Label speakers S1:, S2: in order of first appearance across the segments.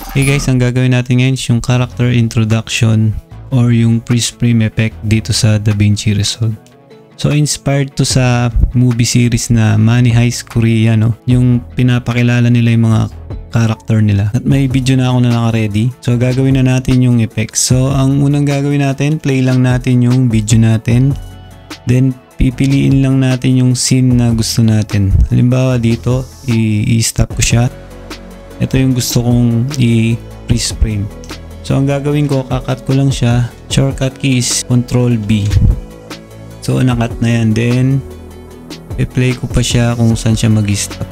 S1: Okay guys, ang gagawin natin ngayon is yung character introduction or yung freeze frame effect dito sa DaVinci Resolve. So inspired to sa movie series na Money Heist Korea, no? Yung pinapakilala nila yung mga character nila. At may video na ako na naka-ready. So gagawin na natin yung effects. So ang unang gagawin natin, play lang natin yung video natin. Then pipiliin lang natin yung scene na gusto natin. Halimbawa dito, i-stop ko siya. Ito yung gusto kong i-freeze frame. So ang gagawin ko, kakat ko lang siya. Shortcut key is Ctrl B. So nakat na yan. Then i-play ko pa siya kung saan siya mag-stop.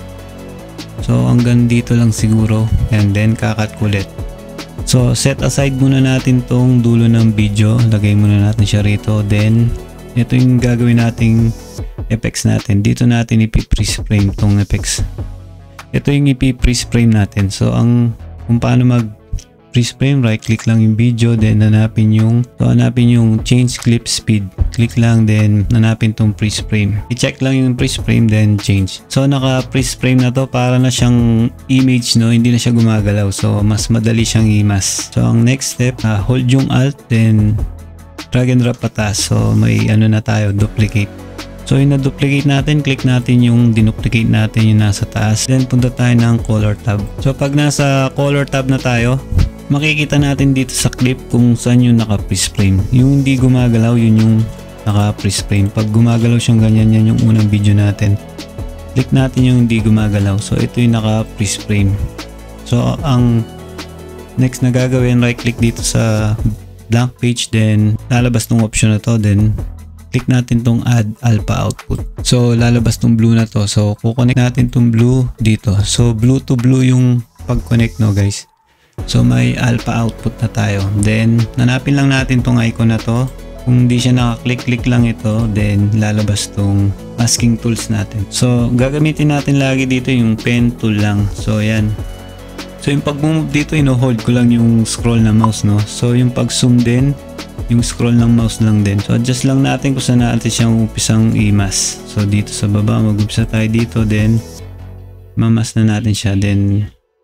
S1: So hanggang dito lang siguro. And then kakat ko ulit. So set aside muna natin tong dulo ng video. Lagay muna natin siya rito. Then ito yung gagawin nating effects natin. Dito natin ipi-freeze frame tong effects. Ito yung ipi-freeze frame natin. So kung paano mag-freeze frame, right click lang yung video, then hanapin yung change clip speed. Click lang, then hanapin tong freeze frame. I-check lang yung freeze frame, then change. So naka-freeze frame na to, para na siyang image, no? Hindi na siya gumagalaw. So mas madali siyang i-mask. So ang next step, hold yung alt, then drag and drop pataas. So may na tayo, duplicate. So yung na-duplicate natin, click natin yung dinuplicate natin yung nasa taas. Then punta tayo ng color tab. So pag nasa color tab na tayo, makikita natin dito sa clip kung saan yung naka-freeze frame. Yung hindi gumagalaw, yun yung naka-freeze frame. Pag gumagalaw siyang ganyan, yan yung unang video natin. Click natin yung hindi gumagalaw. So ito yung naka-freeze frame. So ang next na gagawin, right click dito sa blank page, then lalabas tong option na to, then click natin tong add alpha output. So lalabas tong blue na to. So kukonect natin tong blue dito. So blue to blue yung pag-connect, no guys. So may alpha output na tayo. Then hanapin lang natin tong icon na to. Kung hindi siya naka-click, click lang ito, then lalabas tong masking tools natin. So gagamitin natin lagi dito yung pen tool lang. So yan. So yung pag-move dito, ino-hold ko lang yung scroll ng mouse, no? So yung pag-zoom din, yung scroll ng mouse lang din. So adjust lang natin kung saan natin siyang umpisang i-mask. So dito sa baba, mag-umpisa tayo dito, then mamas na natin siya, then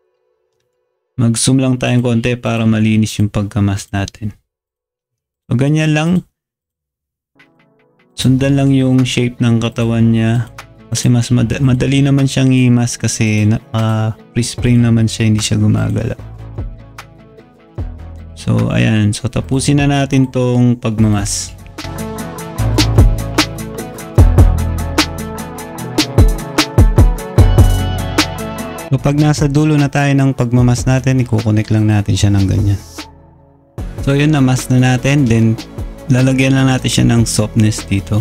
S1: mag-zoom lang tayong konti para malinis yung pagka-mask natin. So ganyan lang. Sundan lang yung shape ng katawan niya. Kasi mas madali naman siyang i-mask kasi naka-freeze frame naman siya, hindi siya gumagalaw. So ayan, so tapusin na natin tong pagmamas. So pag nasa dulo na tayo ng pagmamas natin, i-connect lang natin siya ng ganyan. So yun, na-mask na natin, then lalagyan lang natin siya ng softness dito.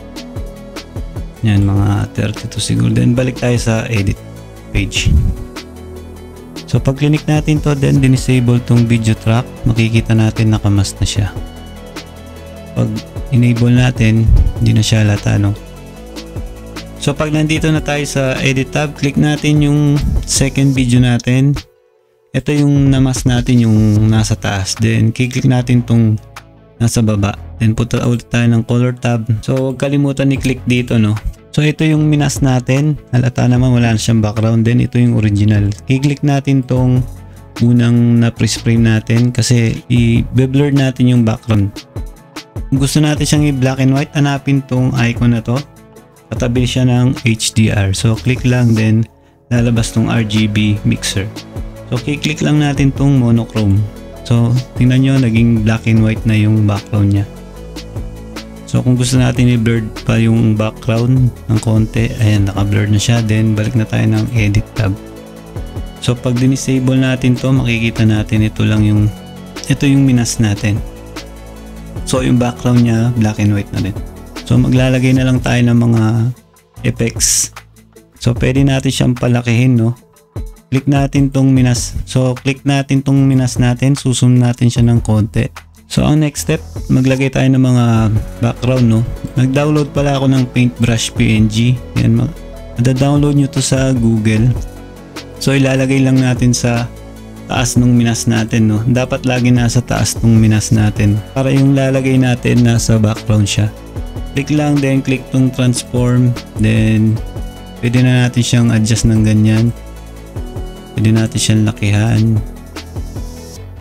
S1: Yan, mga 32 siguro. Then balik tayo sa edit page. So pag click natin to, then disable tong video track, makikita natin nakamask na siya. Pag enable natin, hindi na siya halata, no? So pag nandito na tayo sa edit tab, click natin yung second video natin. Ito yung namask natin, yung nasa taas. Then click natin tong nasa baba. Then punta ulit tayo ng color tab. So huwag kalimutan i-click dito, no? So ito yung minas natin. Halata naman wala na siyang background. Then ito yung original. I-click natin tong unang na-freeze frame natin kasi i-blur natin yung background. Kung gusto natin siyang i-black and white, hanapin tong icon na to. Katabi siya ng HDR. So click lang, then lalabas tong RGB mixer. So click lang natin tong monochrome. So tingnan nyo, naging black and white na yung background niya. So kung gusto natin i-blur pa yung background ng konti, ayan, naka-blur na siya. Then balik na tayo ng edit tab. So pag disable natin to, makikita natin ito yung minas natin. So yung background niya black and white na rin. So maglalagay na lang tayo ng mga effects. So pwede natin siyang palakihin, no? Click natin tong minas. So click natin tong minas natin, susum natin siya ng konti. So ang next step, maglagay tayo ng mga background, no? Nag-download pala ako ng Paintbrush PNG. Yan, mada-download nyo to sa Google. So ilalagay lang natin sa taas ng minas natin, no? Dapat lagi nasa taas ng minas natin para yung lalagay natin nasa background siya. Click lang, then click tong transform, then pwede na natin siyang adjust ng ganyan. Pwede natin siyang lakihan.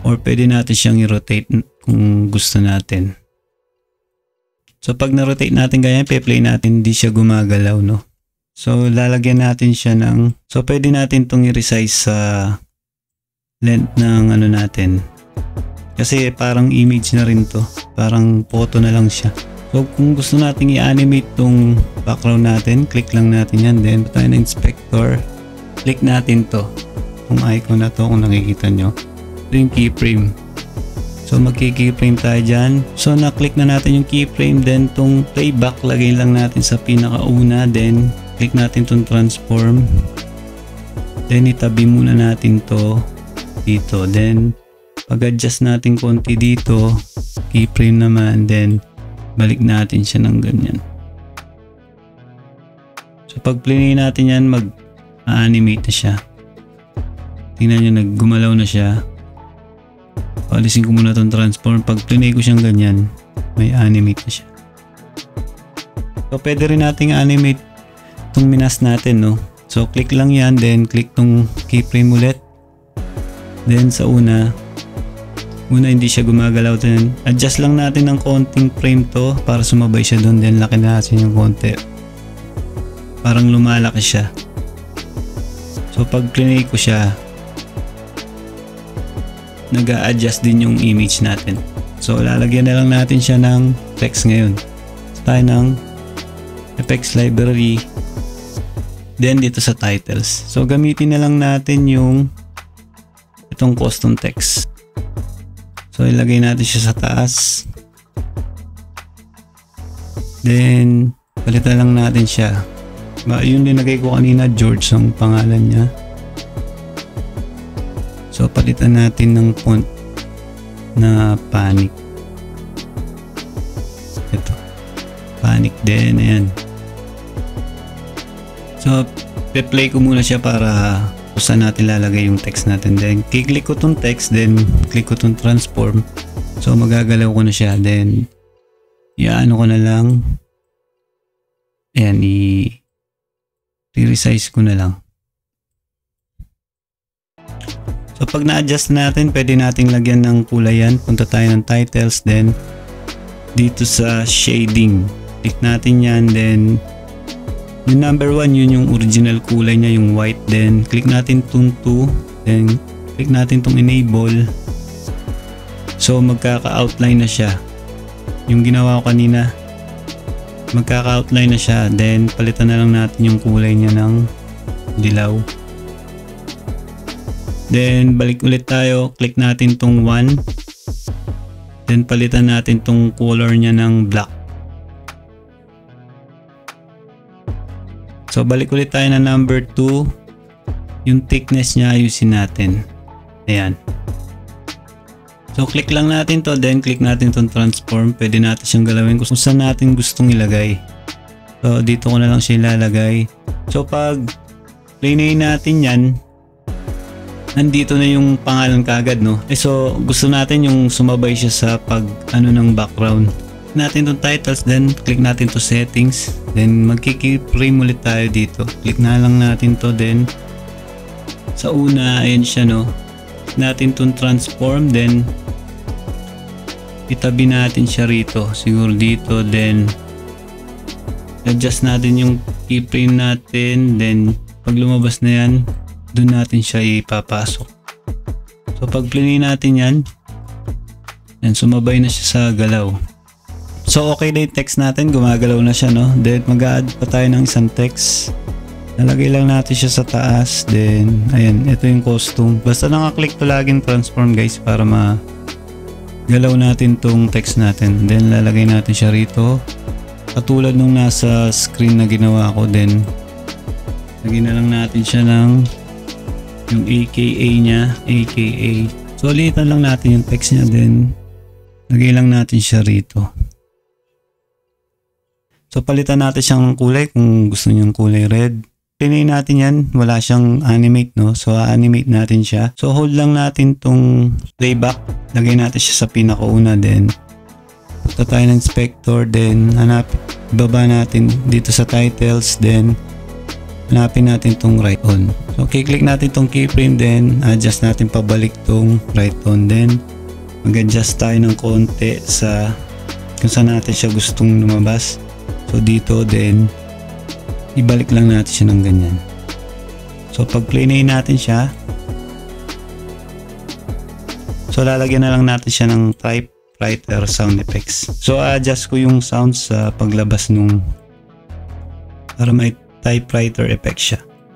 S1: or pwede natin siyang i-rotate kung gusto natin. So pag na-rotate natin ganyan, pe-play natin, hindi siya gumagalaw, no? So lalagyan natin siya ng, so pwede natin itong i-resize sa length ng ano natin. Kasi parang image na rin to, parang photo na lang siya. So kung gusto natin i-animate tong background natin, click lang natin yan. Then tayo na inspector, click natin to, itong icon na to kung nakikita nyo. Ito yung keyframe. So magki-keyframe tayo dyan. So na-click na natin yung keyframe, then tong playback lagay lang natin sa pinakauna, then click natin tong transform. Then itabi muna natin to dito. Then pag-adjust natin konti dito, keyframe naman, then balik natin siya ng ganyan. So pag play natin yan, mag-animate na siya. Tingnan nyo, naggumalaw na siya. Alisin ko muna itong transform. Pag play ko siyang ganyan, may animate na siya. So pwede rin nating animate itong minas natin, no? So click lang yan, then click tong keyframe ulit. Then sa una hindi siya gumagalaw din. Adjust lang natin ng konting frame to para sumabay siya doon, then laki natin yung konti. Parang lumalaki siya. So pag play ko siya, nag-a-adjust din yung image natin. So lalagyan na lang natin siya ng text ngayon. So tayo ng effects library, then dito sa titles. So gamitin na lang natin yung itong custom text. So ilagay natin siya sa taas, then palitan lang natin siya. Yun linagay ko kanina, George ang pangalan niya. So palitan natin ng font na Panic. Ito, Panic din, ayan. So pe-play ko muna siya para kung saan natin lalagay yung text natin. Then kiklik ko tong text, then click ko tong transform. So magagalaw ko na siya, then iaano ko na lang, ayan, i-resize ko na lang. So pag na-adjust natin, pwede nating lagyan ng kulay yan. Punta tayo ng titles, then dito sa shading, click natin yan, then yung number 1, yun yung original kulay niya, yung white. Then click natin tong 2, then click natin tong enable. So magkaka-outline na siya. Yung ginawa ko kanina, magkaka-outline na siya. Then palitan na lang natin yung kulay niya ng dilaw. Then balik ulit tayo, click natin tong 1, then palitan natin tong color niya ng black. So balik ulit tayo na number 2, yung thickness niya ayusin natin, ayan. So click lang natin to, then click natin tong transform. Pwede natin siyang galawin kung saan natin gustong ilagay. So dito ko na lang siya ilalagay. So pag play natin yan, nandito na yung pangalan kagad, no? So gusto natin yung sumabay siya sa pag ano ng background. Natin tong titles, then click natin to settings, then magki-keyframe ulit tayo dito. Click na lang natin to, then sa una, ayan siya, no? Natin tong transform, then itabi natin siya rito, siguro dito, then adjust natin yung keyframe natin, then pag lumabas na yan, doon natin siya ipapasok. So pag play natin yan, then sumabay na siya sa galaw. So okay na yung text natin, gumagalaw na siya, no? Then mag-add pa tayo ng isang text. Nalagay lang natin siya sa taas, then ayan, ito yung costume. Basta nakaklik to laging transform, guys, para magalaw natin tong text natin. Then lalagay natin siya rito, katulad nung nasa screen na ginawa ko. Then lagyan na lang natin siya ng yung AKA niya, AKA. So ulitan lang natin yung text niya, then lagay lang natin siya rito. So palitan natin siyang kulay kung gusto niyong kulay red. Pinay natin yan, wala siyang animate, no? So animate natin siya. So hold lang natin tong playback, lagay natin siya sa pinakauna, then punta tayo ng inspector, then hanap, baba natin dito sa titles, then hanapin natin tong right on. So kiklik natin tong keyframe, then adjust natin pabalik tong right on, then mag-adjust tayo ng konti sa kung saan natin siya gustong lumabas. So dito, then ibalik lang natin siya ng ganyan. So pag play natin siya, so lalagyan na lang natin siya ng typewriter sound effects. So adjust ko yung sounds sa paglabas nung para may typewriter effect siya.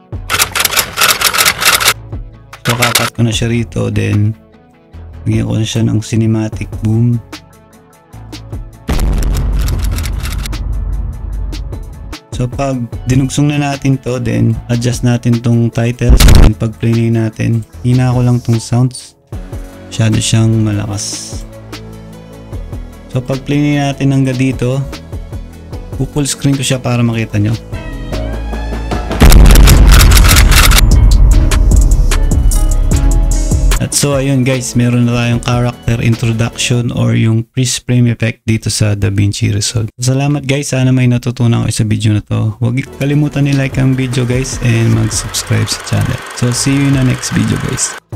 S1: So kakat ko na siya rito, then lagyan ko na siya ng cinematic boom. So pag dinugsong na natin to, then adjust natin tong titles, then pag play natin, hina ko lang tong sounds. Masyado siyang malakas. So pag play natin hanggang dito, full screen ko siya para makita nyo. At so ayun guys, meron na tayong character introduction or yung freeze frame effect dito sa DaVinci Resolve. Salamat guys, sana may natutunan kayo sa video na to. Huwag kalimutan ni like ang video guys and mag-subscribe sa channel. So see you in the next video guys.